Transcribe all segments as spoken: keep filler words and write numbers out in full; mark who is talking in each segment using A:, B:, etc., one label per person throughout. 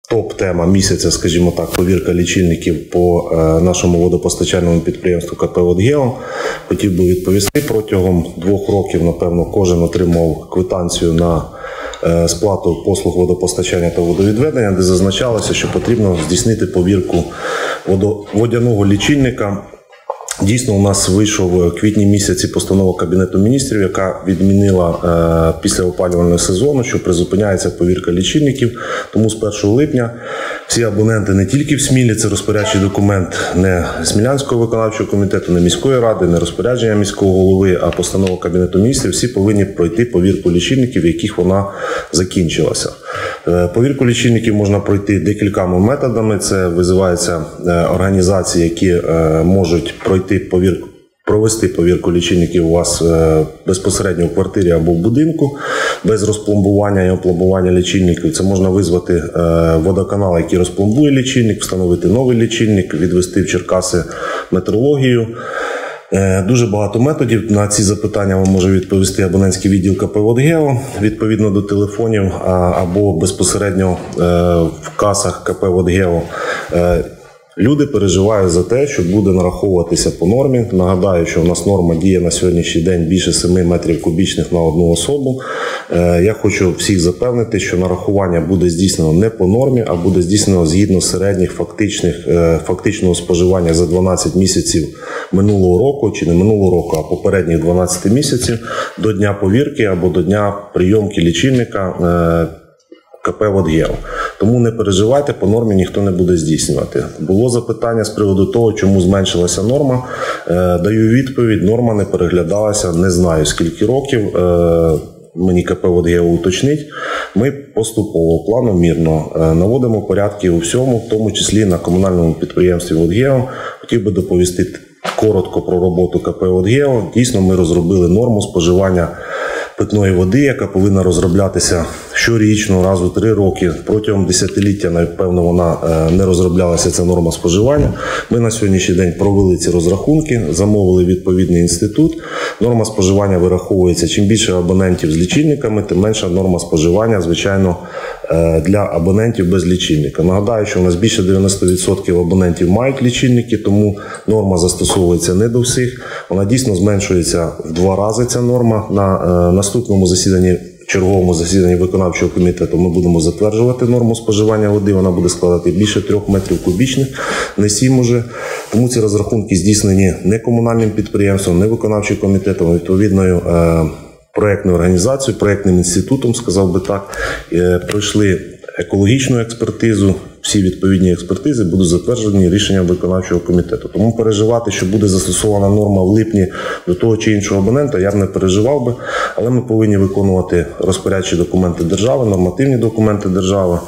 A: топ-тема місяця, скажімо так, повірка лічильників по нашому водопостачальному підприємству КП «Водгео». Хотів би відповісти, протягом двох років, напевно, кожен отримав квитанцію на сплату послуг водопостачання та водовідведення, де зазначалося, що потрібно здійснити повірку водяного лічильника. Дійсно, у нас вийшов в квітні місяці постанова Кабінету міністрів, яка відмінила е, після опалювального сезону, що призупиняється повірка лічильників. Тому з першого липня всі абоненти не тільки в Смілі, це розпорядчий документ не Смілянського виконавчого комітету, не міської ради, не розпорядження міського голови, а постанова Кабінету міністрів, всі повинні пройти повірку лічильників, в яких вона закінчилася. Е, повірку лічильників можна пройти декількома методами. Це визиваються е, організації, які е, можуть пройти Повірку, провести повірку лічильників у вас е, безпосередньо в квартирі або в будинку, без розпломбування і опломбування лічильників. Це можна визвати е, водоканал, який розпломбує лічильник, встановити новий лічильник, відвести в Черкаси метрологію. Е, дуже багато методів. На ці запитання вам може відповісти абонентський відділ КП «Водгео» відповідно до телефонів а, або безпосередньо е, в касах КП «Водгео». Е, Люди переживають за те, що буде нараховуватися по нормі. Нагадаю, що в нас норма діє на сьогоднішній день більше семи метрів кубічних на одну особу. Я хочу всіх запевнити, що нарахування буде здійснено не по нормі, а буде здійснено згідно середніх фактичних, фактичного споживання за дванадцять місяців минулого року, чи не минулого року, а попередніх дванадцять місяців до дня повірки або до дня прийомки лічильника КП «Водгео». Тому не переживайте, по нормі ніхто не буде здійснювати. Було запитання з приводу того, чому зменшилася норма. Даю відповідь, норма не переглядалася, не знаю скільки років, мені КП «Водгео» уточнить. Ми поступово, планомірно наводимо порядки у всьому, в тому числі на комунальному підприємстві «Водгео». Хотів би доповісти коротко про роботу КП «Водгео». Дійсно, ми розробили норму споживання питної води, яка повинна розроблятися щорічно, раз у три роки. Протягом десятиліття, напевно, вона не розроблялася, ця норма споживання. Ми на сьогоднішній день провели ці розрахунки, замовили відповідний інститут. Норма споживання вираховується, чим більше абонентів з лічильниками, тим менша норма споживання, звичайно, для абонентів без лічильника. Нагадаю, що у нас більше дев'яносто відсотків абонентів мають лічильники, тому норма застосовується не до всіх. Вона дійсно зменшується в два рази, ця норма. На наступному засіданні, черговому засіданні виконавчого комітету ми будемо затверджувати норму споживання води. Вона буде складати більше трьох метрів кубічних, не сім уже. Тому ці розрахунки здійснені не комунальним підприємством, не виконавчим комітетом, а відповідною проєктною організацією, проєктним інститутом, сказав би так. Пройшли екологічну експертизу, всі відповідні експертизи будуть затверджені рішенням виконавчого комітету. Тому переживати, що буде застосована норма в липні до того чи іншого абонента, я б не переживав би, але ми повинні виконувати розпорядчі документи держави, нормативні документи держави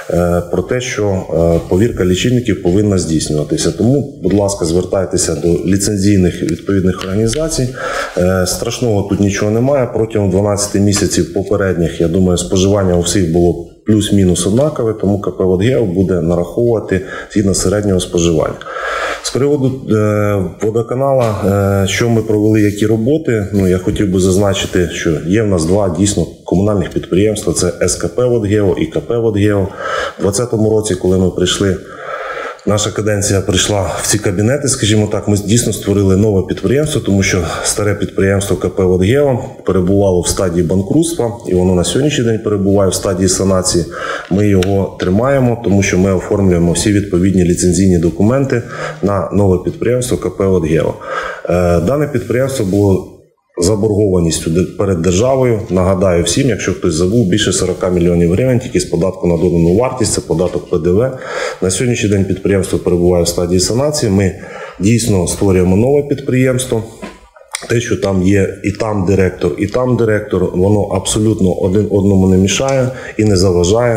A: про те, що повірка лічильників повинна здійснюватися. Тому, будь ласка, звертайтеся до ліцензійних відповідних організацій. Страшного тут нічого немає. Протягом дванадцяти місяців попередніх, я думаю, споживання у всіх було плюс-мінус однакове, тому КП «Водгео» буде нараховувати згідно середнього споживання. З приводу е, водоканала, е, що ми провели, які роботи, ну, я хотів би зазначити, що є в нас два дійсно комунальних підприємства, це СКП «Водгео» і КП «Водгео». У двадцятому році, коли ми прийшли, наша каденція прийшла в ці кабінети, скажімо так, ми дійсно створили нове підприємство, тому що старе підприємство КП «Водгео» перебувало в стадії банкрутства, і воно на сьогоднішній день перебуває в стадії санації. Ми його тримаємо, тому що ми оформлюємо всі відповідні ліцензійні документи на нове підприємство КП «Водгео». Дане підприємство було заборгованістю перед державою. Нагадаю всім, якщо хтось забув, більше сорок мільйонів гривень тільки з податку на додану вартість, це податок П Д В. На сьогоднішній день підприємство перебуває в стадії санації. Ми дійсно створюємо нове підприємство. Те, що там є і там директор, і там директор, воно абсолютно один одному не мішає і не заважає.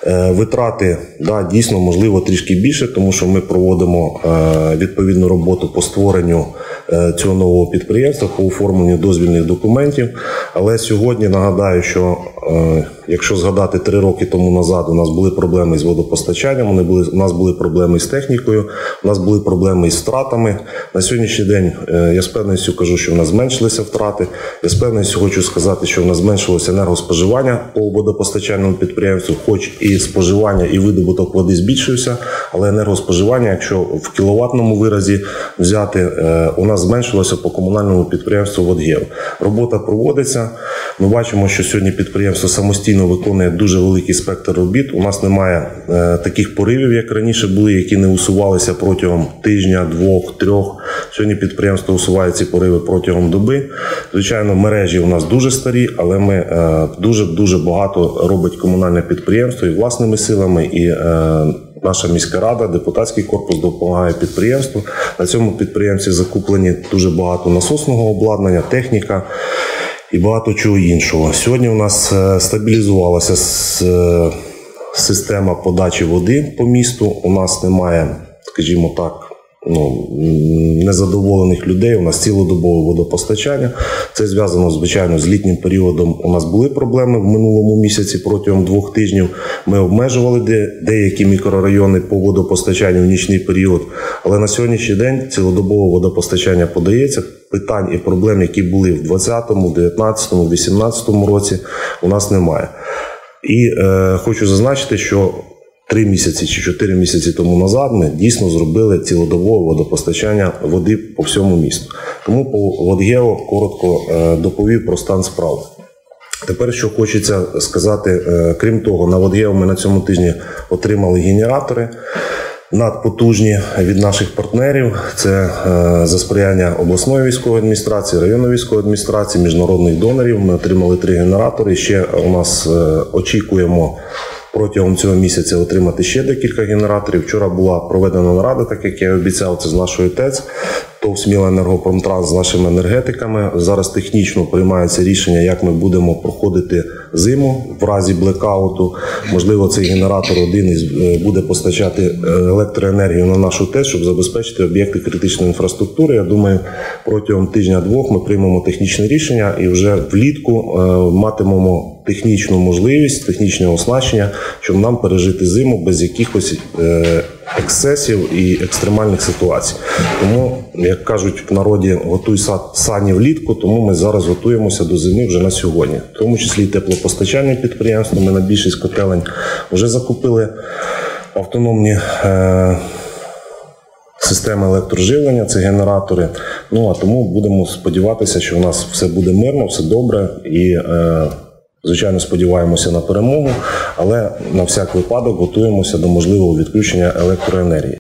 A: Витрати, да, дійсно, можливо, трішки більше, тому що ми проводимо відповідну роботу по створенню цього нового підприємства, по оформленню дозвільних документів. Але сьогодні нагадаю, що якщо згадати три роки тому назад, у нас були проблеми з водопостачанням, вони були, у нас були проблеми з технікою, у нас були проблеми з втратами. На сьогоднішній день я з певністю кажу, що в нас зменшилися втрати. Я з певністю хочу сказати, що в нас зменшилося енергоспоживання по водопостачальному підприємству, хоч і споживання, і видобуток води збільшився, але енергоспоживання, якщо в кіловатному виразі взяти, у нас зменшилося по комунальному підприємству «Водгео». Робота проводиться. Ми бачимо, що сьогодні підприємство самостійно виконує дуже великий спектр робіт. У нас немає е, таких поривів, як раніше були, які не усувалися протягом тижня, двох, трьох. Сьогодні підприємство усуває ці пориви протягом доби. Звичайно, мережі у нас дуже старі, але ми е, дуже-дуже багато робить комунальне підприємство і власними силами, і е, наша міська рада, депутатський корпус допомагає підприємству. На цьому підприємстві закуплені дуже багато насосного обладнання, техніка і багато чого іншого. Сьогодні у нас стабілізувалася система подачі води по місту. У нас немає, скажімо так, ну, незадоволених людей. У нас цілодобове водопостачання. Це зв'язано, звичайно, з літнім періодом. У нас були проблеми в минулому місяці протягом двох тижнів. Ми обмежували де, деякі мікрорайони по водопостачанню в нічний період. Але на сьогоднішній день цілодобове водопостачання подається. Питань і проблем, які були в двадцятому, дев'ятнадцятому, вісімнадцятому році, у нас немає. І е, хочу зазначити, що три місяці чи чотири місяці тому назад ми дійсно зробили цілодобове водопостачання води по всьому місту. Тому по «Водгео» коротко е, доповів про стан справ. Тепер, що хочеться сказати, е, крім того, на «Водгео» ми на цьому тижні отримали генератори надпотужні від наших партнерів. Це е, за сприяння обласної військової адміністрації, районної військової адміністрації, міжнародних донорів. Ми отримали три генератори. Ще у нас е, очікуємо протягом цього місяця отримати ще декілька генераторів. Вчора була проведена нарада, так як я обіцяв, це з нашою ТЕЦ, ТОВ «Сміла-Енергопромтранс», з нашими енергетиками. Зараз технічно приймається рішення, як ми будемо проходити зиму в разі блекауту. Можливо, цей генератор один буде постачати електроенергію на нашу ТЕЦ, щоб забезпечити об'єкти критичної інфраструктури. Я думаю, протягом тижня-двох ми приймемо технічне рішення і вже влітку матимемо технічну можливість, технічне оснащення, щоб нам пережити зиму без якихось ексцесів і екстремальних ситуацій. Тому, як кажуть в народі, готуй сані влітку, тому ми зараз готуємося до зими вже на сьогодні. В тому числі і теплопостачальні підприємства. Ми на більшість котелень вже закупили автономні е системи електроживлення, це генератори. Ну, а тому будемо сподіватися, що у нас все буде мирно, все добре і е звичайно, сподіваємося на перемогу, але на всяк випадок готуємося до можливого відключення електроенергії.